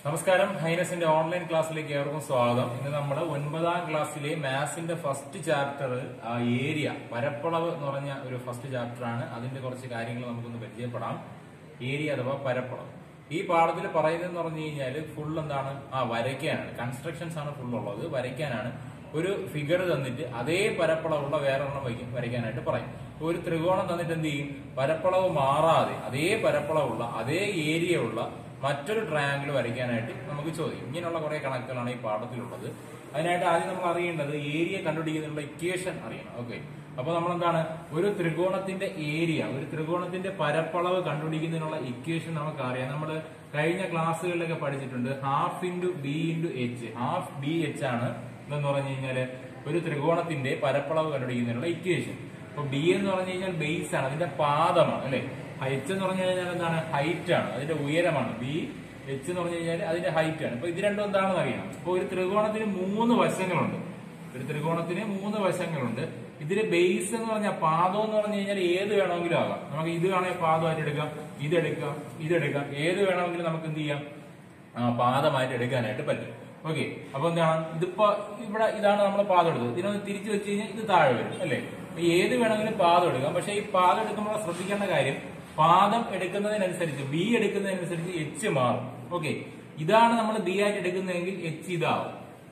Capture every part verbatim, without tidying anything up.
നമസ്കാരം, ഹൈനസിന്റെ ഓൺലൈൻ ക്ലാസ്സിലേക്ക് ഏവർക്കും സ്വാഗതം. ഇന്ന് നമ്മൾ ഒൻപതാം ക്ലാസ്സിലെ മാത്സിന്റെ ഫസ്റ്റ് ചാപ്റ്റർ ആ ഏരിയ പരപ്പളവ് എന്ന് പറഞ്ഞ ഒരു ഫസ്റ്റ് ചാപ്റ്റർ ആണ്. അതിന്റെ കുറച്ച് കാര്യങ്ങൾ നമുക്കൊന്ന് പരിചയപ്പെടാം. ഏരിയ അഥവാ പരപ്പളവ് ഈ പാഠത്തിൽ പറയുന്നതെന്ന് പറഞ്ഞു കഴിഞ്ഞാൽ ഫുൾ എന്താണ്, ആ വരയ്ക്കാനാണ്. കൺസ്ട്രക്ഷൻസ് ആണ് ഫുൾ ഉള്ളത്, വരയ്ക്കാനാണ്. ഒരു ഫിഗർ തന്നിട്ട് അതേ പരപ്പളവുള്ള വേറെ എണ്ണം വരയ്ക്കാനായിട്ട് പറയും. ഒരു ത്രികോണം തന്നിട്ട് എന്ത് ചെയ്യും, പരപ്പളവ് മാറാതെ അതേ പരപ്പളവുള്ള അതേ ഏരിയ ഉള്ള മറ്റൊരു ട്രയാങ്കിൾ വരയ്ക്കാനായിട്ട് നമുക്ക് ചോദിക്കും. ഇങ്ങനെയുള്ള കുറെ കണക്കുകളാണ് ഈ പാഠത്തിലുള്ളത്. അതിനായിട്ട് ആദ്യം നമ്മൾ അറിയേണ്ടത് ഏരിയ കണ്ടുപിടിക്കുന്നതിനുള്ള ഇക്വേഷൻ അറിയണം. ഓക്കെ, അപ്പൊ നമ്മൾ എന്താണ്, ഒരു ത്രികോണത്തിന്റെ ഏരിയ, ഒരു ത്രികോണത്തിന്റെ പരപ്പളവ് കണ്ടുപിടിക്കുന്നതിനുള്ള ഇക്വേഷൻ നമുക്ക് അറിയാം. നമ്മൾ കഴിഞ്ഞ ക്ലാസ്സുകളിലൊക്കെ പഠിച്ചിട്ടുണ്ട്. Half into B into H, half B H ആണ് എന്ന് പറഞ്ഞു കഴിഞ്ഞാല് ഒരു ത്രികോണത്തിന്റെ പരപ്പളവ് കണ്ടുപിടിക്കുന്നതിനുള്ള ഇക്വേഷൻ. അപ്പൊ ബി എന്ന് പറഞ്ഞു കഴിഞ്ഞാൽ ബേസ് ആണ്, അതിന്റെ പാദമാണ് അല്ലെ. എച്ച് എന്ന് പറഞ്ഞു കഴിഞ്ഞാൽ എന്താണ്, ഹൈറ്റ് ആണ്, അതിന്റെ ഉയരമാണ്. ബി എച്ച് എന്ന് പറഞ്ഞു കഴിഞ്ഞാൽ അതിന്റെ ഹൈറ്റ് ആണ്. അപ്പൊ ഇത് രണ്ടും എന്താണെന്ന് അറിയണം. അപ്പൊ ഒരു ത്രികോണത്തിന് മൂന്ന് വശങ്ങളുണ്ട്. ഒരു ത്രികോണത്തിന് മൂന്ന് വശങ്ങളുണ്ട്. ഇതിന്റെ ബേസ് എന്ന് പറഞ്ഞാൽ പാദം എന്ന് പറഞ്ഞു കഴിഞ്ഞാൽ ഏത് വേണമെങ്കിലും ആകാം. നമുക്ക് ഇത് വേണമെങ്കിൽ പാദമായിട്ട് എടുക്കാം, ഇതെടുക്കാം, ഇതെടുക്കാം, ഏത് വേണമെങ്കിലും നമുക്ക് എന്ത് ചെയ്യാം, പാദമായിട്ട് എടുക്കാനായിട്ട് പറ്റും. ഓക്കെ, അപ്പൊ എന്താണ്, ഇതിപ്പോ ഇവിടെ ഇതാണ് നമ്മൾ പാദം എടുത്തത്. ഇതിനൊന്ന് തിരിച്ചു വെച്ച് കഴിഞ്ഞാൽ ഇത് താഴെ വരും അല്ലെ. ഏത് വേണമെങ്കിലും പാദം എടുക്കാം. പക്ഷെ ഈ പാദം എടുക്കുമ്പോൾ ശ്രദ്ധിക്കേണ്ട കാര്യം, പാദം എടുക്കുന്നതിനനുസരിച്ച് ബി എടുക്കുന്നതിനനുസരിച്ച് എച്ച് മാറും. ഓക്കെ, ഇതാണ് നമ്മൾ ബി ആയിട്ട് എടുക്കുന്നതെങ്കിൽ എച്ച് ഇതാവും.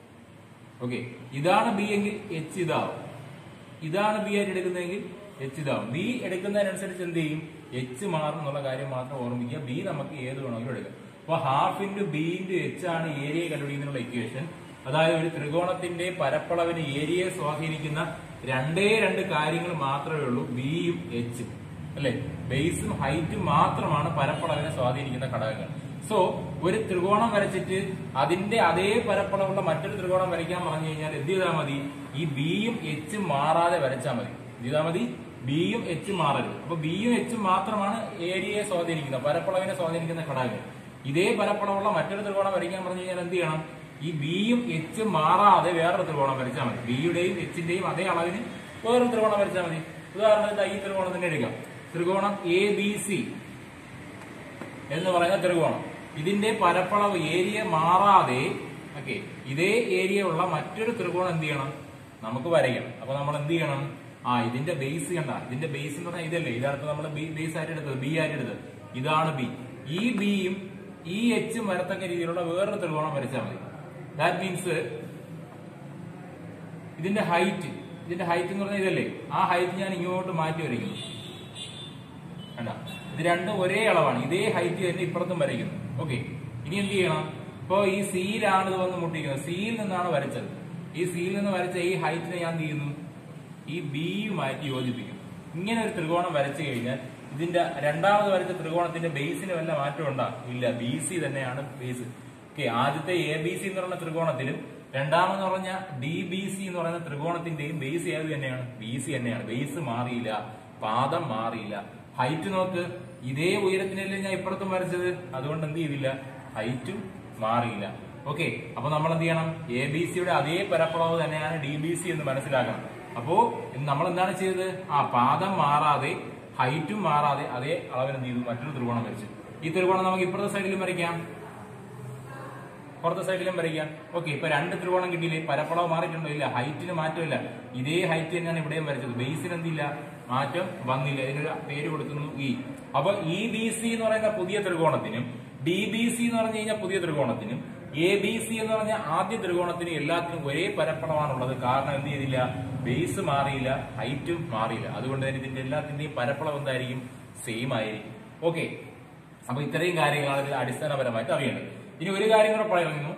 ഓക്കെ, ഇതാണ് ബി എങ്കിൽ എച്ച് ഇതാവും. ഇതാണ് ബി ആയിട്ട് എടുക്കുന്നതെങ്കിൽ എച്ച് ഇതാവും. ബി എടുക്കുന്നതിനനുസരിച്ച് എന്ത് ചെയ്യും, എച്ച് മാറും എന്നുള്ള കാര്യം മാത്രം ഓർമ്മിക്കുക. ബി നമുക്ക് ഏത് വേണമെങ്കിലും എടുക്കാം. അപ്പൊ half into B into H ആണ് ഏരിയ കണ്ടുപിടിക്കുന്നതിനുള്ള ഇക്വേഷൻ. അതായത് ഒരു ത്രികോണത്തിന്റെ പരപ്പളവിന് ഏരിയയെ സ്വാധീനിക്കുന്ന രണ്ടേ രണ്ട് കാര്യങ്ങൾ മാത്രമേ ഉള്ളൂ, ബിയും എച്ചും അല്ലെ. ബേസും ഹൈറ്റും മാത്രമാണ് പരപ്പളവിനെ സ്വാധീനിക്കുന്ന ഘടകങ്ങൾ. സോ ഒരു ത്രികോണം വരച്ചിട്ട് അതിന്റെ അതേ പരപ്പളവുള്ള മറ്റൊരു ത്രികോണം വരയ്ക്കാൻ പറഞ്ഞു കഴിഞ്ഞാൽ എന്ത് ചെയ്താൽ മതി, ഈ ബിയും എച്ചും മാറാതെ വരച്ചാൽ മതി. എന്ത് ചെയ്താൽ മതി, ബിയും എച്ചും മാറരുത്. അപ്പൊ ബിയും എച്ചും മാത്രമാണ് ഏരിയയെ സ്വാധീനിക്കുന്ന, പരപ്പളവിനെ സ്വാധീനിക്കുന്ന ഘടകങ്ങൾ. ഇതേ പരപ്പളവുള്ള മറ്റൊരു ത്രികോണം വരയ്ക്കാൻ പറഞ്ഞു കഴിഞ്ഞാൽ എന്ത് ചെയ്യണം, ഈ ബിയും എച്ചും മാറാതെ വേറൊരു ത്രികോണം വരച്ചാൽ മതി. ബിയുടെയും എച്ചിന്റെയും അതേ അളവിന് വേറൊരു ത്രികോണം വരച്ചാൽ മതി. ഉദാഹരണത്തിന് ഈ ത്രികോണം തന്നെ എടുക്കാം. ത്രികോണം എ ബി സി എന്ന് പറയുന്ന ത്രികോണം, ഇതിന്റെ പരപ്പളവ് ഏരിയ മാറാതെ ഓക്കെ ഇതേ ഏരിയ ഉള്ള മറ്റൊരു ത്രികോണം എന്ത് ചെയ്യണം, നമുക്ക് വരയ്ക്കണം. അപ്പൊ നമ്മൾ എന്ത് ചെയ്യണം, ആ ഇതിന്റെ ബേസ് കണ്ട, ഇതിന്റെ ബേസ് എന്ന് പറഞ്ഞാൽ ഇതല്ലേ, ഇതാണ് നമ്മൾ ബേസ് ആയിട്ട് എടുത്തത്, ബി ആയിട്ട് എടുത്തത്. ഇതാണ് ബി. ഈ ബിയും ഈ എച്ചും വരത്തക്ക രീതിയിലുള്ള വേറൊരു ത്രികോണം വരച്ചാൽ മതി. ദാറ്റ് മീൻസ് ഇതിന്റെ ഹൈറ്റ്, ഇതിന്റെ ഹൈറ്റ് എന്ന് പറഞ്ഞാൽ ഇതല്ലേ, ആ ഹൈറ്റ് ഞാൻ ഇങ്ങോട്ട് മാറ്റി വരയ്ക്കുന്നു. കണ്ട, ഇത് രണ്ടും ഒരേ അളവാണ്, ഇതേ ഹൈറ്റ് തന്നെ ഇപ്പുറത്തും വരയ്ക്കുന്നു. ഓക്കെ, ഇനി എന്ത് ചെയ്യണം, ഇപ്പോ ഈ സിയിലാണ് ഇത് വന്ന് മുട്ടിക്കുന്നത്, സിയിൽ നിന്നാണ് വരച്ചത്. ഈ സിയിൽ നിന്ന് വരച്ച ഈ ഹൈറ്റിനെ ഞാൻ എന്ത് ചെയ്യുന്നു, ഈ ബിയുമായിട്ട് യോജിപ്പിക്കും. ഇങ്ങനെ ഒരു ത്രികോണം വരച്ചു കഴിഞ്ഞാൽ ഇതിന്റെ രണ്ടാമത് വരച്ച ത്രികോണത്തിന്റെ ബേസിന് വല്ല മാറ്റം ഉണ്ടാ ഇല്ല, ബി സി തന്നെയാണ് ബേസ്. ഓക്കെ, ആദ്യത്തെ എ ബി സി എന്ന് പറയുന്ന ത്രികോണത്തിലും രണ്ടാമെന്ന് പറഞ്ഞ ഡി ബി സി എന്ന് പറയുന്ന ത്രികോണത്തിന്റെയും ബേസ് ഏത് തന്നെയാണ്, ബി സി തന്നെയാണ്. ബേസ് മാറിയില്ല, പാദം മാറിയില്ല. ഹൈറ്റ് നോക്ക്, ഇതേ ഉയരത്തിനല്ലേ ഞാൻ ഇപ്പുറത്തും വരച്ചത്, അതുകൊണ്ട് എന്ത് ചെയ്തില്ല, ഹൈറ്റും മാറിയില്ല. ഓക്കെ, അപ്പൊ നമ്മൾ എന്ത് ചെയ്യണം, എ ബി സിയുടെ അതേ പരപ്പളവ് തന്നെയാണ് ഡി ബി സി എന്ന് മനസ്സിലാക്കണം. അപ്പോ നമ്മൾ എന്താണ് ചെയ്തത്, ആ പാദം മാറാതെ ഹൈറ്റും മാറാതെ അതേ അളവിന് എന്ത് ചെയ്തു, മറ്റൊരു ത്രികോണം വരച്ചു. ഈ ത്രികോണം നമുക്ക് ഇപ്പുറത്തെ സൈഡിലും വരയ്ക്കാം, പുറത്തെ സൈഡിലും വരയ്ക്കാം. ഓക്കെ, ഇപ്പൊ രണ്ട് ത്രികോണം കിട്ടിയില്ലേ, പരപ്പളവ് മാറിയിട്ടുണ്ടോ, ഇല്ല, ഹൈറ്റിന് മാറ്റമില്ല, ഇതേ ഹൈറ്റ് തന്നെയാണ് ഇവിടെയും വരച്ചത്. ബേസിന് എന്തില്ല, മാറ്റം വന്നില്ല. ഇതിനൊരു പേര് കൊടുക്കുന്നു ഇ. അപ്പൊ ഇ ബി സി എന്ന് പറയുന്ന പുതിയ ത്രികോണത്തിനും ഡി ബി സി എന്ന് പറഞ്ഞു കഴിഞ്ഞാൽ പുതിയ ത്രികോണത്തിനും എ ബി സി എന്ന് പറഞ്ഞ ആദ്യ ത്രികോണത്തിനും എല്ലാത്തിനും ഒരേ പരപ്പളവാണുള്ളത്. കാരണം എന്ത് ചെയ്തില്ല, ബേസ് മാറിയില്ല, ഹൈറ്റും മാറിയില്ല. അതുകൊണ്ട് തന്നെ ഇതിന്റെ എല്ലാത്തിന്റെയും പരപ്പളവ് എന്തായിരിക്കും, സെയിം ആയിരിക്കും. ഓക്കെ, അപ്പൊ ഇത്രയും കാര്യങ്ങളാണ് ഇതിൽ അടിസ്ഥാനപരമായിട്ട് അറിയേണ്ടത്. ഇനി ഒരു കാര്യം കൂടെ പറയുന്നു,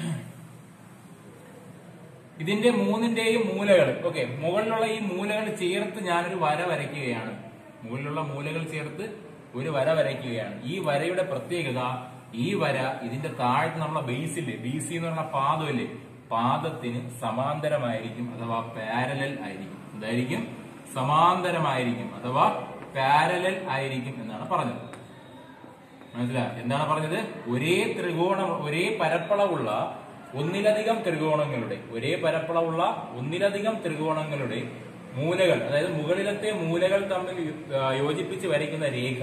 ഇതിന്റെ മൂന്നിന്റെയും മൂലകൾ, ഓക്കെ, മുകളിലുള്ള ഈ മൂലകൾ ചേർത്ത് ഞാനൊരു വര വരയ്ക്കുകയാണ്. മുകളിലുള്ള മൂലകൾ ചേർത്ത് ഒരു വര വരയ്ക്കുകയാണ്. ഈ വരയുടെ പ്രത്യേകത, ഈ വര ഇതിന്റെ താഴത്ത് നമ്മളെ ബേസില്ലേ, ബി സി എന്ന് പറഞ്ഞ പാദമില്ലേ, പാദത്തിന് സമാന്തരമായിരിക്കും അഥവാ പാരലൽ ആയിരിക്കും. എന്തായിരിക്കും, സമാന്തരമായിരിക്കും അഥവാ പാരലൽ ആയിരിക്കും എന്നാണ് പറഞ്ഞത്. മനസ്സിലാ, എന്താണ് പറഞ്ഞത്, ഒരേ ത്രികോണം, ഒരേ പരപ്പളവുള്ള ഒന്നിലധികം ത്രികോണങ്ങളുടെ, ഒരേ പരപ്പളവുള്ള ഒന്നിലധികം ത്രികോണങ്ങളുടെ മൂലകൾ, അതായത് മുകളിലത്തെ മൂലകൾ തമ്മിൽ യോജിപ്പിച്ച് വരയ്ക്കുന്ന രേഖ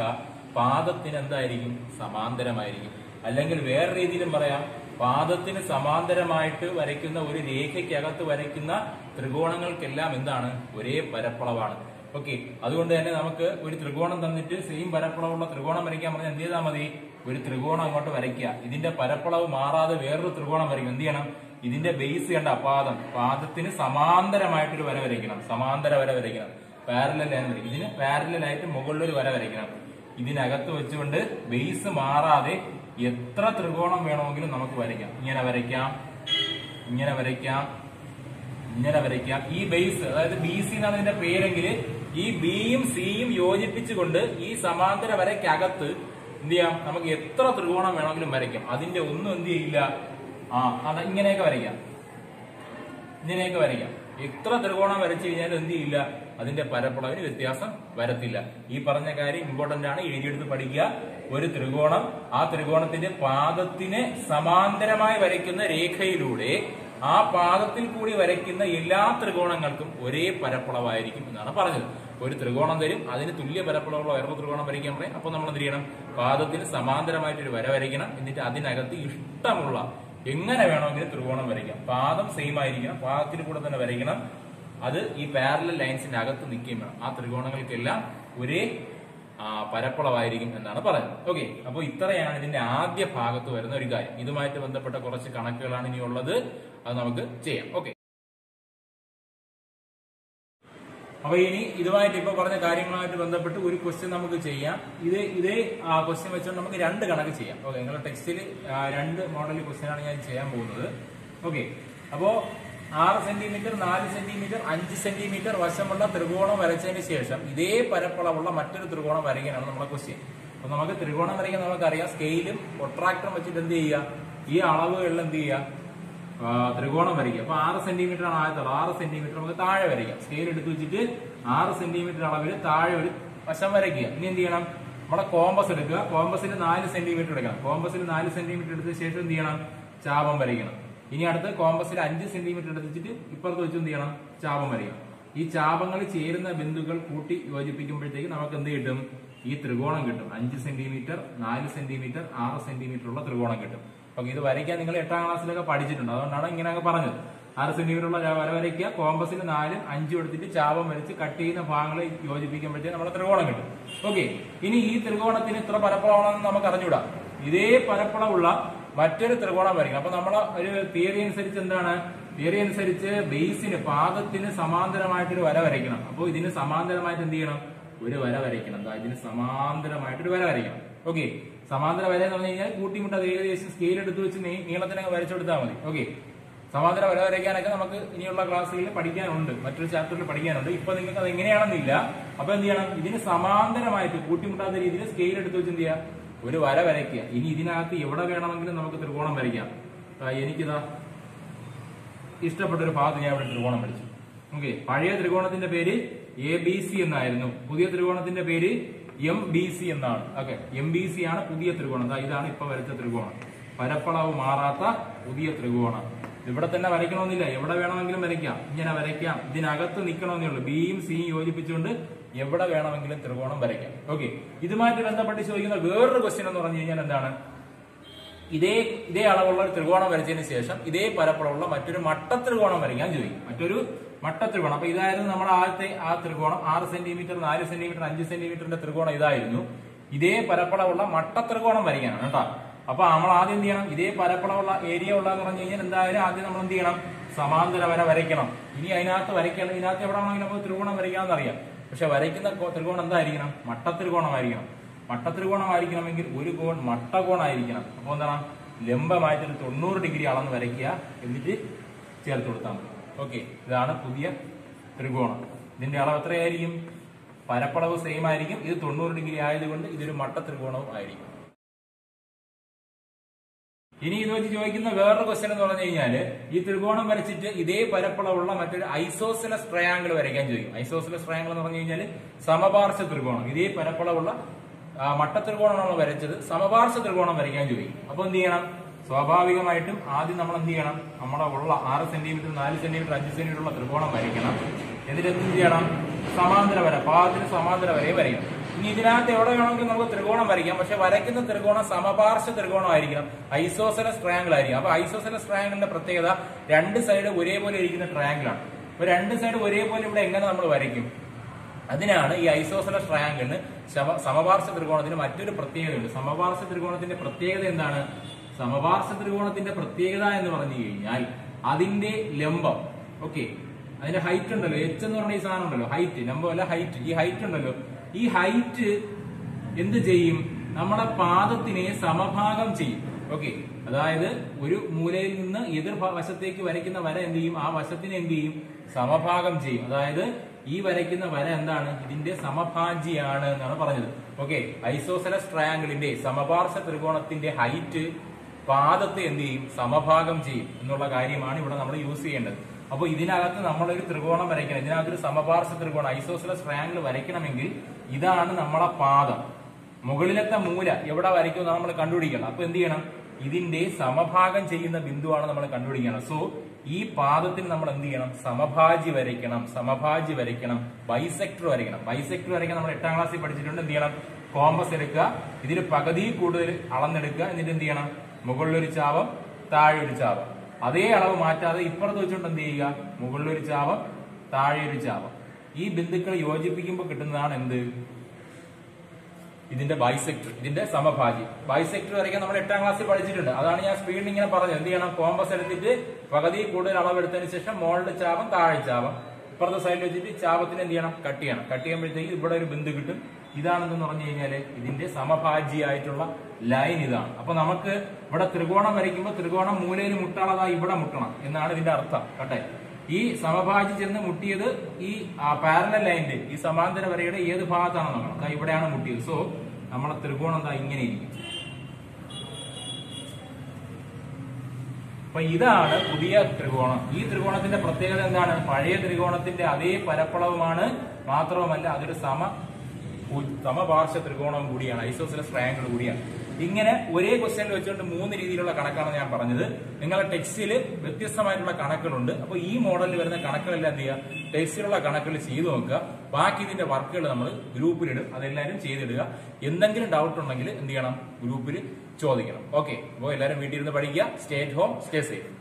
പാദത്തിന് എന്തായിരിക്കും? സമാന്തരമായിരിക്കും. അല്ലെങ്കിൽ വേറെ രീതിയിലും പറയാം, പാദത്തിന് സമാന്തരമായിട്ട് വരയ്ക്കുന്ന ഒരു രേഖയ്ക്കകത്ത് വരയ്ക്കുന്ന ത്രികോണങ്ങൾക്കെല്ലാം എന്താണ്? ഒരേ പരപ്പളവാണ്. ഓക്കെ, അതുകൊണ്ട് തന്നെ നമുക്ക് ഒരു ത്രികോണം തന്നിട്ട് സെയിം പരപ്പളവുള്ള ത്രികോണം വരയ്ക്കാൻ പറഞ്ഞാൽ എന്ത് ചെയ്താൽ മതി? ഒരു ത്രികോണം അങ്ങോട്ട് വരയ്ക്കുക. ഇതിന്റെ പരപ്പളവ് മാറാതെ വേറൊരു ത്രികോണം വരയ്ക്കും. എന്ത് ചെയ്യണം? ഇതിന്റെ ബേസ് കണ്ട പാദം, പാദത്തിന് സമാന്തരമായിട്ടൊരു വര വരയ്ക്കണം. സമാന്തര വര വരയ്ക്കണം. പാരലൽ ലൈൻ വരയ്ക്കും. ഇതിന് പാരലൽ ആയിട്ട് മുകളിലൊരു വര വരയ്ക്കണം. ഇതിനകത്ത് വെച്ചുകൊണ്ട് ബേസ് മാറാതെ എത്ര ത്രികോണം വേണമെങ്കിലും നമുക്ക് വരയ്ക്കാം. ഇങ്ങനെ വരയ്ക്കാം, ഇങ്ങനെ വരയ്ക്കാം, ഇങ്ങനെ വരയ്ക്കാം. ഈ ബേസ്, അതായത് ബി സി എന്നാണ് ഇതിന്റെ പേരെങ്കിൽ, ഈ ബിയും സിയും യോജിപ്പിച്ചുകൊണ്ട് ഈ സമാന്തര വരയ്ക്കകത്ത് എന്ത് ചെയ്യാം? നമുക്ക് എത്ര ത്രികോണം വേണമെങ്കിലും വരയ്ക്കാം. അതിന്റെ ഒന്നും എന്ത് ചെയ്യില്ല, ആ അത് ഇങ്ങനെയൊക്കെ വരയ്ക്കാം, ഇങ്ങനെയൊക്കെ വരയ്ക്കാം. എത്ര ത്രികോണം വരച്ചു കഴിഞ്ഞാലും എന്ത് ചെയ്യില്ല? അതിന്റെ പരപ്പളവിന് വ്യത്യാസം വരത്തില്ല. ഈ പറഞ്ഞ കാര്യം ഇമ്പോർട്ടന്റ് ആണ്, എഴുതിയെടുത്ത് പഠിക്കുക. ഒരു ത്രികോണം, ആ ത്രികോണത്തിന്റെ പാദത്തിന് സമാന്തരമായി വരയ്ക്കുന്ന രേഖയിലൂടെ ആ പാദത്തിൽ കൂടി വരയ്ക്കുന്ന എല്ലാ ത്രികോണങ്ങൾക്കും ഒരേ പരപ്പളവായിരിക്കും എന്നാണ് പറഞ്ഞത്. ഒരു ത്രികോണം തരും, അതിന് തുല്യ പരപ്പളവുള്ള വേറൊരു ത്രികോണം വരയ്ക്കാൻ പറയും. അപ്പൊ നമ്മൾ എന്ത് ചെയ്യണം? പാദത്തിന് സമാന്തരമായിട്ട് ഒരു വര വരയ്ക്കണം. എന്നിട്ട് അതിനകത്ത് ഇഷ്ടമുള്ള എങ്ങനെ വേണമെങ്കിലും ത്രികോണം വരയ്ക്കാം. പാദം സെയിം ആയിരിക്കണം, പാദത്തിന് കൂടെ തന്നെ വരയ്ക്കണം. അത് ഈ പാരലൽ ലൈൻസിന്റെ അകത്ത് നിൽക്കുകയും വേണം. ആ ത്രികോണങ്ങൾക്കെല്ലാം ഒരേ പരപ്പളവായിരിക്കും എന്നാണ് പറയുന്നത്. ഓക്കെ, അപ്പോൾ ഇത്രയാണ് ഇതിന്റെ ആദ്യ ഭാഗത്ത് വരുന്ന ഒരു കാര്യം. ഇതുമായിട്ട് ബന്ധപ്പെട്ട കുറച്ച് കണക്കുകളാണ് ഇനിയുള്ളത്. അത് നമുക്ക് ചെയ്യാം. ഓക്കെ, അപ്പൊ ഇനി ഇതുമായിട്ട് ഇപ്പൊ പറഞ്ഞ കാര്യങ്ങളുമായിട്ട് ബന്ധപ്പെട്ട് ഒരു ക്വസ്റ്റ്യൻ നമുക്ക് ചെയ്യാം. ഇത് ഇതേ ക്വസ്റ്റ്യൻ വെച്ചുകൊണ്ട് നമുക്ക് രണ്ട് കണക്ക് ചെയ്യാം. ഓക്കെ, നിങ്ങളുടെ ടെക്സ്റ്റിൽ രണ്ട് മോഡൽ ക്വസ്റ്റ്യൻ ആണ് ഞാൻ ചെയ്യാൻ പോകുന്നത്. ഓക്കെ, അപ്പോ ആറ് സെന്റിമീറ്റർ, നാല് സെന്റിമീറ്റർ, അഞ്ച് സെന്റിമീറ്റർ വശമുള്ള ത്രികോണം വരച്ചതിന് ശേഷം ഇതേ പരപ്പളവുള്ള മറ്റൊരു ത്രികോണം വരയ്ക്കാനാണ് നമ്മുടെ ക്വസ്റ്റ്യൻ. അപ്പൊ നമുക്ക് ത്രികോണം വരയ്ക്കാൻ നമുക്കറിയാം, സ്കെയിലും പ്രൊട്രാക്ടറും വെച്ചിട്ട് എന്ത് ചെയ്യുക? ഈ അളവുകളിൽ എന്ത് ചെയ്യുക? ത്രികോണം വരയ്ക്കുക. അപ്പൊ ആറ് സെന്റിമീറ്റർ ആണ് ആദ്യത്തെ, ആറ് സെന്റിമീറ്റർ നമുക്ക് താഴെ വരയ്ക്കാം. സ്കെയിൽ എടുത്ത് വെച്ചിട്ട് ആറ് സെന്റിമീറ്റർ അളവിൽ താഴെ ഒരു വശം വരയ്ക്കുക. ഇനി എന്ത് ചെയ്യണം? നമ്മുടെ കോമ്പസ് എടുക്കുക. കോമ്പസിൽ നാല് സെന്റിമീറ്റർ എടുക്കണം. കോമ്പസിൽ നാല് സെന്റിമീറ്റർ എടുത്ത ശേഷം എന്ത് ചെയ്യണം? ചാപം വരയ്ക്കണം. ഇനി അടുത്ത് കോമ്പസിൽ അഞ്ച് സെന്റിമീറ്റർ എടുത്തിട്ട് ഇപ്പുറത്ത് വെച്ച് എന്ത് ചെയ്യണം? ചാപം വരയ്ക്കണം. ഈ ചാപങ്ങൾ ചേരുന്ന ബിന്ദുക്കൾ കൂട്ടി യോജിപ്പിക്കുമ്പോഴത്തേക്ക് നമുക്ക് എന്ത് കിട്ടും? ഈ ത്രികോണം കിട്ടും. അഞ്ച് സെന്റിമീറ്റർ, നാല് സെന്റിമീറ്റർ, ആറ് സെന്റിമീറ്റർ ഉള്ള ത്രികോണം കിട്ടും. അപ്പൊ ഇത് വരയ്ക്കാൻ നിങ്ങൾ എട്ടാം ക്ലാസ്സിലൊക്കെ പഠിച്ചിട്ടുണ്ട്. അതുകൊണ്ടാണ് ഇങ്ങനെയൊക്കെ പറഞ്ഞത്. ആറ് സെന്റിമീറ്റർ ഉള്ള വര വരയ്ക്കുക. കോമ്പസിൽ നാലും അഞ്ചും എടുത്തിട്ട് ചാപം വരച്ച് കട്ട് ചെയ്യുന്ന ഭാഗങ്ങൾ യോജിപ്പിക്കുമ്പോഴത്തേക്ക് നമ്മുടെ ത്രികോണം കിട്ടും. ഓക്കെ, ഇനി ഈ ത്രികോണത്തിന് ഇത്ര പരപ്പളവാണെന്ന് നമുക്ക് അറിഞ്ഞൂടാ. ഇതേ പരപ്പളവുള്ള മറ്റൊരു ത്രികോണം വരയ്ക്കണം. അപ്പൊ നമ്മളെ ഒരു തിയറി അനുസരിച്ച് എന്താണ്? തിയറി അനുസരിച്ച് ബേസിന്, പാദത്തിന് സമാന്തരമായിട്ടൊരു വര വരയ്ക്കണം. അപ്പോൾ ഇതിന് സമാന്തരമായിട്ട് എന്ത് ചെയ്യണം? ഒരു വര വരയ്ക്കണം. എന്താ? ഇതിന് സമാന്തരമായിട്ടൊരു വര വരയ്ക്കണം. ഓക്കെ, സമാന്തര വര എന്ന് പറഞ്ഞു കഴിഞ്ഞാൽ കൂട്ടിമുട്ട ഏകദേശം സ്കെയിൽ എടുത്ത് വെച്ച് നീളത്തിനൊക്കെ വരച്ചെടുത്താൽ മതി. ഓക്കെ, സമാന്തര വര വരയ്ക്കാനൊക്കെ നമുക്ക് ഇനിയുള്ള ക്ലാസ്സുകളിൽ പഠിക്കാനുണ്ട്, മറ്റൊരു ചാപ്റ്ററിൽ പഠിക്കാനുണ്ട്. ഇപ്പൊ നിങ്ങൾക്ക് അത് എങ്ങനെയാണെന്നില്ല. അപ്പൊ എന്ത് ചെയ്യണം? ഇതിന് സമാന്തരമായിട്ട് കൂട്ടിമുട്ടാത്ത രീതിയിൽ സ്കെയിൽ എടുത്ത് വെച്ച് എന്ത് ചെയ്യുക? ഒരു വര വരയ്ക്കുക. ഇനി ഇതിനകത്ത് എവിടെ വേണമെങ്കിലും നമുക്ക് ത്രികോണം വരയ്ക്കാം. എനിക്കിതാ ഇഷ്ടപ്പെട്ട ഒരു ഭാഗത്ത് ഞാൻ ഇവിടെ ത്രികോണം വരച്ചു. ഓക്കെ, പഴയ ത്രികോണത്തിന്റെ പേര് എ ബി സി എന്നായിരുന്നു. പുതിയ ത്രികോണത്തിന്റെ പേര് എം ബി സി എന്നാണ്. ഓക്കെ, എം ബി സി ആണ് പുതിയ ത്രികോണം. ഇതാണ് ഇപ്പൊ വരച്ച ത്രികോണം. പരപ്പളവ് മാറാത്ത പുതിയ ത്രികോണം. ഇവിടെ തന്നെ വരയ്ക്കണമെന്നില്ല, എവിടെ വേണമെങ്കിലും വരയ്ക്കാം. ഇങ്ങനെ വരയ്ക്കാം. ഇതിനകത്ത് നിൽക്കണമെന്നേ ഉള്ളൂ. ബിയും സിയും യോജിപ്പിച്ചുകൊണ്ട് എവിടെ വേണമെങ്കിലും ത്രികോണം വരയ്ക്കാം. ഓക്കെ, ഇതുമായിട്ട് ബന്ധപ്പെട്ട് ചോദിക്കുന്ന വേറൊരു ക്വസ്റ്റ്യൻ എന്ന് പറഞ്ഞു കഴിഞ്ഞാൽ എന്താണ്? ഇതേ ഇതേ അളവുള്ള ഒരു ത്രികോണം വരച്ചതിന് ശേഷം ഇതേ പരപ്പളവുള്ള മറ്റൊരു മട്ട ത്രികോണം വരയ്ക്കാൻ ചോദിക്കും. മറ്റൊരു മട്ട ത്രികോണം. അപ്പൊ ഇതായിരുന്നു നമ്മുടെ ആദ്യത്തെ ആ ത്രികോണം. ആറ് സെന്റിമീറ്റർ, നാല് സെന്റിമീറ്റർ, അഞ്ച് സെന്റിമീറ്ററിന്റെ ത്രികോണം ഇതായിരുന്നു. ഇതേ പരപ്പളവുള്ള മട്ട ത്രികോണം വരയ്ക്കാനാണ് കേട്ടോ. അപ്പൊ നമ്മൾ ആദ്യം എന്ത് ചെയ്യണം? ഇതേ പരപ്പളവുള്ള ഏരിയ ഉള്ളതെന്ന് പറഞ്ഞു കഴിഞ്ഞാൽ എന്തായാലും ആദ്യം നമ്മൾ എന്ത് ചെയ്യണം? സമാന്തര വര വരയ്ക്കണം. ഇനി അതിനകത്ത് വരയ്ക്കണം. ഇതിനകത്ത് എവിടെ ആണെങ്കിലും നമുക്ക് ത്രികോണം വരയ്ക്കാമെന്ന് അറിയാം. പക്ഷെ വരയ്ക്കുന്ന ത്രികോണം എന്തായിരിക്കണം? മട്ട ത്രികോണമായിരിക്കണം. മട്ട ത്രികോണമായിരിക്കണമെങ്കിൽ ഒരു കോൺ മട്ടകോണായിരിക്കണം. അപ്പൊ എന്താണ്? ലംബമായിട്ട് തൊണ്ണൂറ് ഡിഗ്രി അളന്ന് വരയ്ക്കുക, എന്നിട്ട് ചേർത്ത് കൊടുത്താൽ മതി. ഓക്കെ, ഇതാണ് പുതിയ ത്രികോണം. ഇതിന്റെ അളവ് എത്രയായിരിക്കും? പരപ്പളവ് സെയിം ആയിരിക്കും. ഇത് തൊണ്ണൂറ് ഡിഗ്രി ആയതുകൊണ്ട് ഇതൊരു മട്ട ത്രികോണവും ആയിരിക്കും. ഇനി ഇത് വെച്ച് ചോദിക്കുന്ന വേറൊരു ക്വസ്റ്റ്യൻ എന്ന് പറഞ്ഞു കഴിഞ്ഞാല്, ഈ ത്രികോണം വരച്ചിട്ട് ഇതേ പരപ്പളവുള്ള മറ്റൊരു ഐസോസിലസ് ട്രയാങ്കിൾ വരയ്ക്കാൻ ചോദിക്കും. ഐസോസിലസ് ട്രയാങ്കിൾ എന്ന് പറഞ്ഞു കഴിഞ്ഞാൽ സമപാർശ്വ ത്രികോണം. ഇതേ പരപ്പളവുള്ള മട്ട ത്രികോണമാണ് വരച്ചത്, സമപാർശ്വ ത്രികോണം വരയ്ക്കാൻ ചോദിക്കും. അപ്പൊ എന്ത് ചെയ്യണം? സ്വാഭാവികമായിട്ടും ആദ്യം നമ്മൾ എന്ത് ചെയ്യണം? നമ്മുടെ ഉള്ള ആറ് സെന്റിമീറ്റർ, നാല് സെന്റിമീറ്റർ, അഞ്ച് സെന്റിമീറ്റർ ഉള്ള ത്രികോണം വരയ്ക്കണം. എന്നിട്ട് എന്ത് ചെയ്യണം? സമാന്തര വര, പാദത്തിന് സമാന്തര വരയെ വരയ്ക്കണം. ഇനി ഇതിനകത്ത് എവിടെ വേണമെങ്കിലും നമുക്ക് ത്രികോണം വരയ്ക്കാം. പക്ഷെ വരയ്ക്കുന്ന ത്രികോണം സമപാർശ്വ ത്രികോണമായിരിക്കണം, ഐസോസെലസ് ട്രയാങ്കിൾ ആയിരിക്കും. അപ്പൊ ഐസോസെലസ് ട്രയാങ്കിളിന്റെ പ്രത്യേകത രണ്ട് സൈഡ് ഒരേപോലെ ഇരിക്കുന്ന ട്രയാങ്കിൾ ആണ്. അപ്പൊ രണ്ട് സൈഡ് ഒരേപോലെ ഇവിടെ എങ്ങനെ നമ്മൾ വരയ്ക്കും? അതിനാണ് ഈ ഐസോസെലസ് ട്രയാങ്കിളിന് സമപാർശ്വ ത്രികോണത്തിന് മറ്റൊരു പ്രത്യേകതയുണ്ട്. സമപാർശ്വ ത്രികോണത്തിന്റെ പ്രത്യേകത എന്താണ്? സമപാർശ്വ ത്രികോണത്തിന്റെ പ്രത്യേകത എന്ന് പറഞ്ഞു കഴിഞ്ഞാൽ അതിന്റെ ലംബം, ഓക്കെ, അതിന്റെ ഹൈറ്റ് ഉണ്ടല്ലോ, എച്ച് എന്ന് പറഞ്ഞ ഈ സാധനം ഉണ്ടല്ലോ, ഹൈറ്റ്, ലംബം അല്ല ഹൈറ്റ്, ഈ ഹൈറ്റ് ഉണ്ടല്ലോ, ഈ ഹൈറ്റ് എന്ത് ചെയ്യും? നമ്മുടെ പാദത്തിനെ സമഭാഗം ചെയ്യും. ഓക്കെ, അതായത് ഒരു മൂലയിൽ നിന്ന് എതിർ വശത്തേക്ക് വരയ്ക്കുന്ന വര എന്ത് ചെയ്യും? ആ വശത്തിനെ എന്ത് ചെയ്യും? സമഭാഗം ചെയ്യും. അതായത് ഈ വരയ്ക്കുന്ന വര എന്താണ്? ഇതിന്റെ സമഭാജിയാണ് എന്നാണ് പറഞ്ഞത്. ഓക്കെ, ഐസോസെലസ് ട്രയാങ്കിളിന്റെ സമപാർശ്വ ത്രികോണത്തിന്റെ ഹൈറ്റ് പാദത്തെ എന്ത് ചെയ്യും? സമഭാഗം ചെയ്യും എന്നുള്ള കാര്യമാണ് ഇവിടെ നമ്മൾ യൂസ് ചെയ്യേണ്ടത്. അപ്പൊ ഇതിനകത്ത് നമ്മളൊരു ത്രികോണം വരയ്ക്കണം, ഇതിനകത്തൊരു സമപാർശ്വ ത്രികോണം ഐസോസെലസ് ട്രയാങ്കിൾ വരയ്ക്കണമെങ്കിൽ ഇതാണ് നമ്മളെ പാദം. മുകളിലത്തെ മൂല എവിടെ വരയ്ക്കുമെന്ന് നമ്മൾ കണ്ടുപിടിക്കണം. അപ്പൊ എന്ത് ചെയ്യണം? ഇതിന്റെ സമഭാഗം ചെയ്യുന്ന ബിന്ദുവാണ് നമ്മൾ കണ്ടുപിടിക്കണം. സോ ഈ പാദത്തിന് നമ്മൾ എന്ത് ചെയ്യണം? സമഭാജി വരയ്ക്കണം, സമഭാജി വരയ്ക്കണം, ബൈസെക്ടർ വരയ്ക്കണം. ബൈസെക്ടർ വരയ്ക്കാൻ നമ്മൾ എട്ടാം ക്ലാസ്സിൽ പഠിച്ചിട്ടുണ്ട്. എന്ത് ചെയ്യണം? കോമ്പസ് എടുക്കുക, ഇതിൽ പകുതി കൂടുതൽ അളന്നെടുക്കുക, എന്നിട്ട് എന്ത് ചെയ്യണം? മുകളിലൊരു ചാപം, താഴെ ഒരു ചാപം. അതേ അളവ് മാറ്റാതെ ഇപ്പുറത്ത് വെച്ചുകൊണ്ട് എന്ത് ചെയ്യുക? മുകളിലൊരു ചാപം, താഴെ ഒരു ചാപം. ഈ ബിന്ദുക്കൾ യോജിപ്പിക്കുമ്പോൾ കിട്ടുന്നതാണ് എന്ത്? ഇതിന്റെ ബൈസെക്ടർ, ഇതിന്റെ സമഭാജി. ബൈസെക്ടർ വരയ്ക്കാൻ നമ്മൾ എട്ടാം ക്ലാസ്സിൽ പഠിച്ചിട്ടുണ്ട്. അതാണ് ഞാൻ സ്പീഡിൽ ഇങ്ങനെ പറഞ്ഞത്. എന്ത് ചെയ്യണം? കോമ്പസ് എടുത്തിട്ട് പകുതി കൂടുതൽ അളവെടുത്തതിന് ശേഷം മുകളിലെ ചാപം, താഴെ ചാപം, ഇപ്പുറത്തെ സൈഡിൽ വെച്ചിട്ട് ചാപത്തിന് എന്ത് ചെയ്യണം? കട്ട് ചെയ്യണം. കട്ട് ചെയ്യുമ്പോഴത്തേക്ക് ഇവിടെ ഒരു ബിന്ദു കിട്ടും. ഇതാണെന്ന് പറഞ്ഞു കഴിഞ്ഞാല് ഇതിന്റെ സമഭാജിയായിട്ടുള്ള ലൈൻ ഇതാണ്. അപ്പൊ നമുക്ക് ഇവിടെ ത്രികോണം വരയ്ക്കുമ്പോൾ ത്രികോണം മൂലയിൽ മുട്ടാളതാ ഇവിടെ മുട്ടണം എന്നാണ് ഇതിന്റെ അർത്ഥം. കട്ടെ, ഈ സമഭാജി ചെന്ന് മുട്ടിയത് ഈ പാരലൽ ലൈനിന്റെ ഈ സമാന്തര വരയുടെ ഏത് ഭാഗത്താണെന്ന് നോക്കണം. അതാ ഇവിടെയാണ് മുട്ടിയത്. സോ നമ്മളെ ത്രികോണം എന്താ ഇങ്ങനെ ഇരിക്കും. അപ്പൊ ഇതാണ് പുതിയ ത്രികോണം. ഈ ത്രികോണത്തിന്റെ പ്രത്യേകത എന്താണ്? പഴയ ത്രികോണത്തിന്റെ അതേ പരപ്പളവുമാണ്, മാത്രവുമല്ല അതൊരു സമ സമപാർശ്വ ത്രികോണം കൂടിയാണ്, ഐസോസെലസ് ട്രയാങ്കിൾ കൂടിയാണ്. ഇങ്ങനെ ഒരേ ക്വസ്റ്റ്യനിൽ വെച്ചുകൊണ്ട് മൂന്ന് രീതിയിലുള്ള കണക്കാണ് ഞാൻ പറഞ്ഞത്. നിങ്ങളുടെ ടെക്സ്റ്റിൽ വ്യത്യസ്തമായിട്ടുള്ള കണക്കുകളുണ്ട്. അപ്പൊ ഈ മോഡലിൽ വരുന്ന കണക്കുകളെല്ലാം എന്ത് ചെയ്യുക? ടെക്സ്റ്റിലുള്ള കണക്കുകൾ ചെയ്തു നോക്കുക. ബാക്കി ഇതിന്റെ വർക്കുകൾ നമ്മൾ ഗ്രൂപ്പിലിടും, അതെല്ലാവരും ചെയ്തിടുക. എന്തെങ്കിലും ഡൗട്ട് ഉണ്ടെങ്കിൽ എന്ത് ചെയ്യണം? ഗ്രൂപ്പിൽ ചോദിക്കണം. ഓക്കെ, അപ്പോൾ എല്ലാവരും വീട്ടിൽ ഇരുന്ന് പഠിക്കുക. Stay at home, stay safe.